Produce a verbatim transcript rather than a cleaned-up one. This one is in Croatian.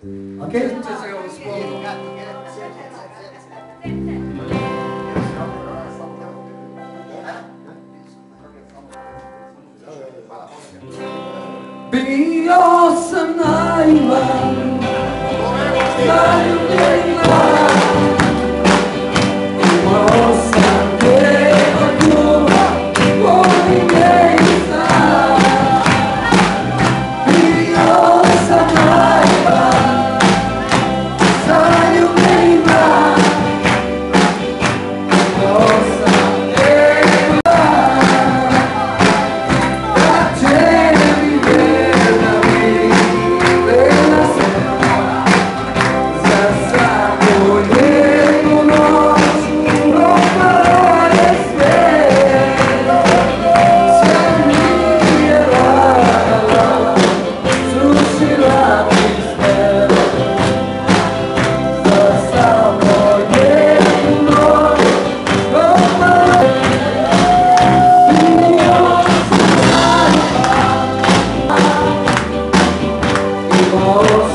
Ok? Bio sam naivan, zaljubljena, imao sam te od ljubav, volim je i znam. Bio sam naivan, zaljubljena, imao sam te od ljubav, da će mi verna bila srema, za svaku jednu noć propalo je sve, sve mi je lagala, srušila mi sve, za samo jednu noć propalo je sve.